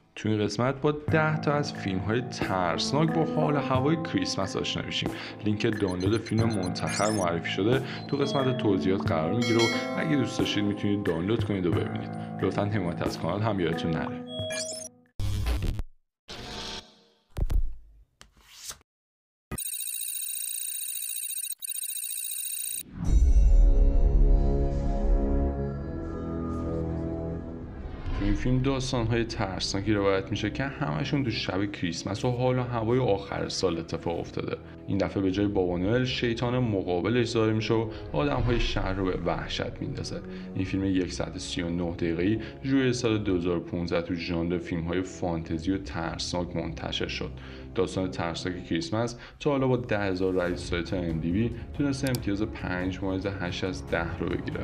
تو این قسمت با 10 تا از فیلم‌های ترسناک با حال و هوای کریسمس آشنا میشیم. لینک دانلود فیلم منتخب معرفی شده تو قسمت توضیحات قرار میگیره و اگه دوست داشتید میتونید دانلود کنید و ببینید. لطفاً حمایت از کانال هم یادتون نره. این فیلم داستان‌های ترسناکی روایت میشه که همشون تو شب کریسمس و حال و هوای آخر سال اتفاق افتاده. این دفعه به جای بابا نوئل شیطان مقابلش ظاهر میشه و آدم‌های شهر رو به وحشت میندازه. این فیلم 139 دقیقه‌ای ژوئیه سال 2015 تو ژانر فیلم‌های فانتزی و ترسناک منتشر شد. داستان ترسناک کریسمس تا حالا با 10,000 رای سایت IMDb تونسته امتیاز 5.8 از 10 رو بگیره.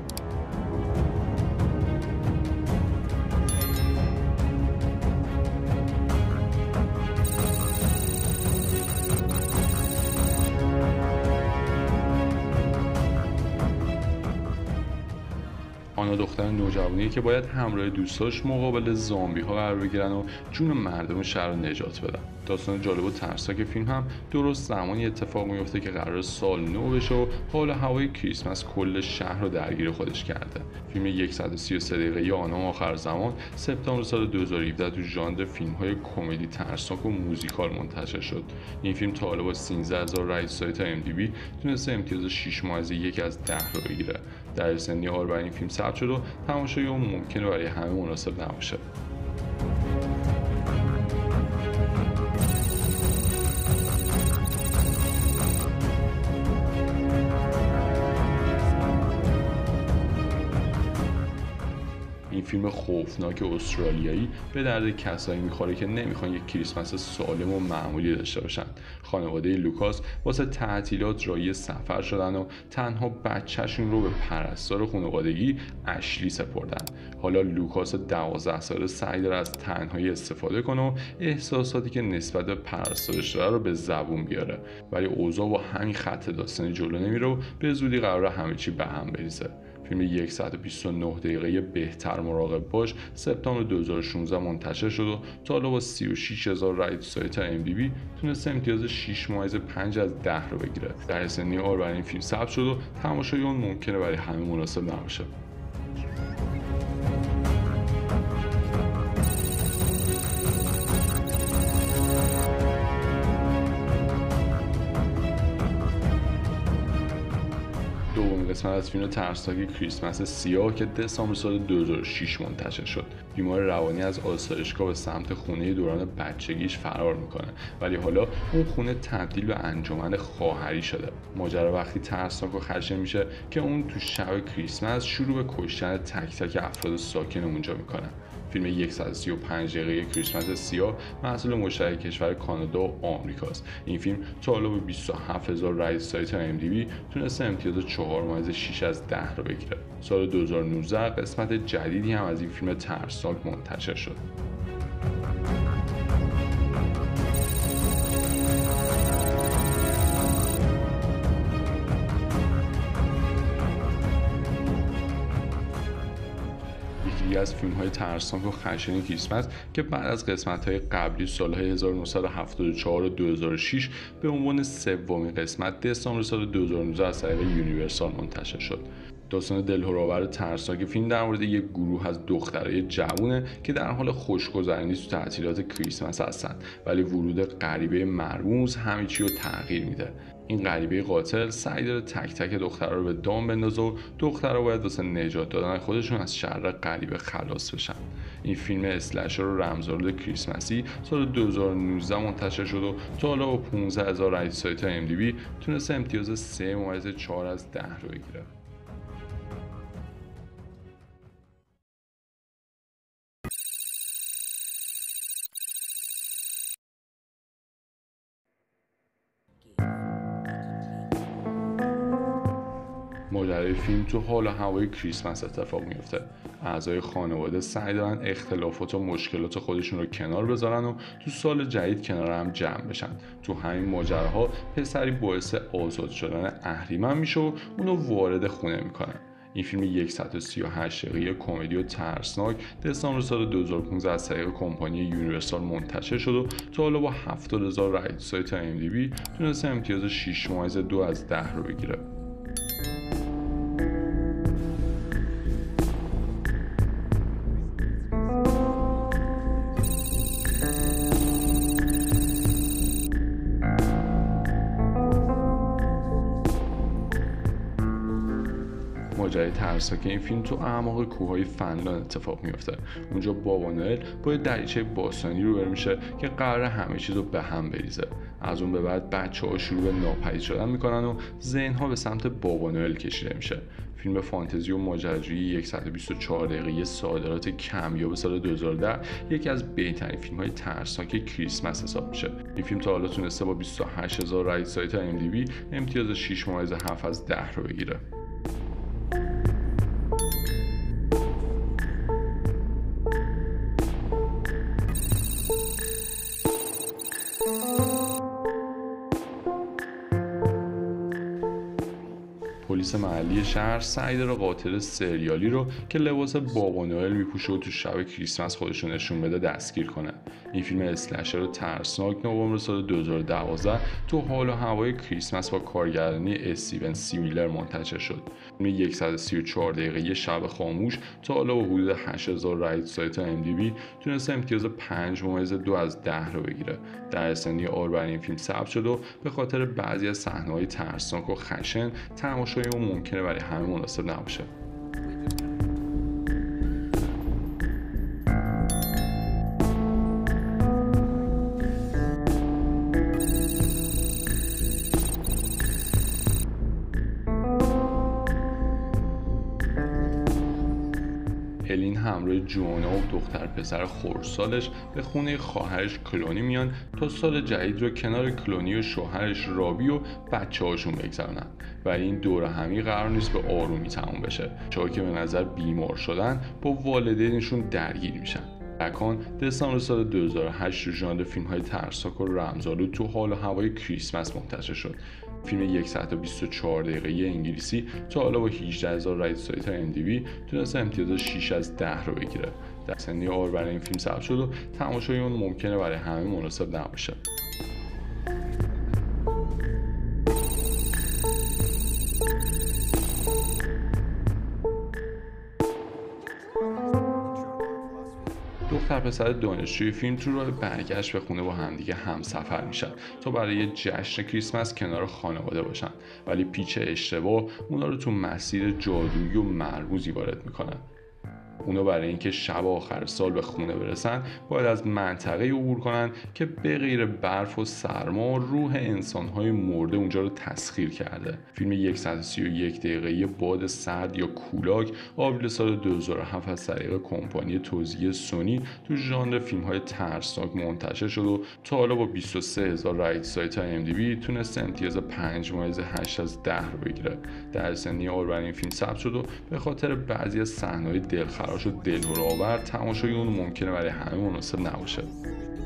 آنا دختر نوجوانیه که باید همراه دوستاش مقابل زامبی ها قرار بگیرن و جون مردم شهر رو نجات بدن. داستان جالب و ترسناک فیلم هم درست زمانی اتفاق میفته که قرار سال نو بشه و حال هوای کریسمس کل شهر رو درگیر خودش کرده. فیلم 133 دقیقه‌ای آنا آخر زمان سپتامبر سال 2017 تو ژانر فیلم‌های کمدی ترسناک و موزیکال منتشر شد. این فیلم تا حالا با 13000 رای سایت IMDb تونسته امتیاز 6.1 از 10 رو بگیره. در سنی آر برای این فیلم ثبت شد و تماشای اون ممکنه برای همه مناسب نباشه. این فیلم خوفناک استرالیایی به درد کسایی میخوره که نمیخوان یک کریسمس سالم و معمولی داشته باشن. خانواده لوکاس واسه تعطیلات راهی سفر شدن و تنها بچهشون رو به پرستار خانوادگی اشلی سپردن. حالا لوکاس 12 ساله سعی داره از تنهایی استفاده کنه و احساساتی که نسبت به پرستارش داره رو به زبون بیاره، ولی اوضاع با همین خط داستانی جلو نمیره و به زودی قراره همه چی به هم بریزه. فیلم 129 دقیقه بهتر مراقب باش سپتامبر 2016 منتشر شد و تا حالا با 36000 رای سایت IMDb تونسته امتیاز 6.5 از 10 رو بگیره. در سنی آر برای این فیلم ثبت شد و تماشای اون ممکنه برای همه مناسب نباشه. قسمت از فیلم ترسناک کریسمس سیاه که دسامبر سال 2006 منتشر شد. بیمار روانی از آسایشگاه به سمت خونه دوران بچگیش فرار میکنه، ولی حالا اون خونه تبدیل به انجمن خواهری شده. ماجرا وقتی ترسناک و خشن میشه که اون تو شب کریسمس شروع به کشتن تک تک افراد ساکن اونجا میکنه. فیلم 135 دقیقه کریسمس سیاه محصول مشترک کشور کانادا و آمریکاست. این فیلم تا حالا به 27000 رای سایت IMDb تونسته امتیاز 4.6 از 10 رو بگیره. سال 2019 قسمت جدیدی هم از این فیلم ترسناک منتشر شد. از فیلم‌های ترسناک و خشن کریسمس که بعد از قسمت‌های قبلی سال‌های 1974 و 2006 به عنوان سومین قسمت دسامبر سال 2019 از طریق یونیورسال منتشر شد. داستان دلهرآور ترسناک فیلم در مورد یک گروه از دخترای جوونه که در حال خوشگذرانی تو تعطیلات کریسمس هستن، ولی ورود غریبه مرموز همه چی رو تغییر میده. این غریبه قاتل سعی داره تک تک دخترها رو به دام بندازه و دخترها باید واسه نجات دادن خودشون از شر غریبه خلاص بشن. این فیلم اسلشر و رمزآلود کریسمسی سال 2019 منتشر شد و تا حالا با 15000 رای سایت IMDb تونسته امتیاز 3.4 از 10 رو بگیره. ماجرای فیلم تو حال و هوای کریسمس اتفاق میفته. اعضای خانواده سعی دارن اختلافات و مشکلات خودشون رو کنار بذارن و تو سال جدید کنار هم جمع بشن. تو همین ماجراها پسری باعث آزاد شدن اهریمن میشه و اونو وارد خونه میکنه. این فیلم 138 دقیقه کمدی و ترسناک دسامبر سال 2015 از طریق کمپانی یونیورسال منتشر شد و تا حالا با 70,000 رای تو سایت IMDb تونسته امتیاز 6.2 از 10 رو بگیره. ماجرای ترسناک این فیلم تو اعماق کوههای فنلاند اتفاق میفته. اونجا بابا نوئل با یه دریچه باستانی روبرو میشه که قراره همه چیز رو به هم بریزه. از اون به بعد بچه‌ها شروع به ناپدید شدن میکنن و ذهن‌ها به سمت بابا نوئل کشیده میشه. فیلم فانتزی و ماجراجویی 124 دقیقه صادرات کمیاب سال 2010 یکی از بهترین فیلم‌های ترسناک کریسمس حساب میشه. این فیلم تا حالا تونسته با 28,000 رای سایت IMDb امتیاز 6.7 از 10 رو بگیره. پلیس محلی شهر سعی داره قاتل سریالی رو که لباس بابا نوئل میپوشه و تو شب کریسمس خودش رو نشون بده دستگیر کنه. این فیلم اسلشر ترسناک نوامبر سال 2012 تو حال و هوای کریسمس با کارگردانی استیون سی میلر منتشر شد. فیلم 134 دقیقه شب خاموش تا حالا با حدود 8,000 رای سایت IMDb تونسته امتیاز 5.2 از 10 رو بگیره. در سنی آر برای این فیلم ثبت شد و به خاطر بعضی از صحنه‌های ترسناک و خشن تماشای اون ممکنه برای همه مناسب نباشه. الین همراه جوانا و دختر پسر خردسالش به خونه خواهرش کلونی میان تا سال جدید رو کنار کلونی و شوهرش رابی و بچه‌هاشون بگذرونن و این دوره همی قرار نیست به آرومی تموم بشه. چون که به نظر بیمار شدن با والدینشون درگیر میشن. اکان دسامبر سال 2008 تو ژانر فیلم‌های ترسناک و رمزآلود تو حال و هوای کریسمس منتشر شد. فیلم 124 دقیقه انگلیسی تا حالا با 18,000 رای سایت IMDb تونسته امتیاز 6 از 10 رو بگیره. در سنی آر برای این فیلم ثبت شد و تماشای اون ممکنه برای همه مناسب نباشه. دختر پسر دانشجوی فیلم تو راه برگشت به خونه با همدیگه همسفر میشن تا برای جشن کریسمس کنار خانواده باشن، ولی پیچ اشتباه اونا رو تو مسیر جادویی و مرموزی وارد میکنن. اونا برای اینکه شب آخر سال به خونه برسن باید از منطقه عبور کنن که به غیر برف و سرما روح انسان‌های مرده اونجا رو تسخیر کرده. فیلم 131 دقیقه باد سرد یا کولاک آوریل سال 2007 از طریق کمپانی توزیع سونی تو ژانر فیلم‌های ترسناک منتشر شد و تا حالا با 23,000 رای سایت IMDb تونسته امتیاز 5.8 از 10 رو بگیره. در سنی آر برای این فیلم ثبت شد و به خاطر بعضی از صحنه‌های دلخراش و دلهره‌آور تماشای اون ممکنه برای همه مناسب نباشه.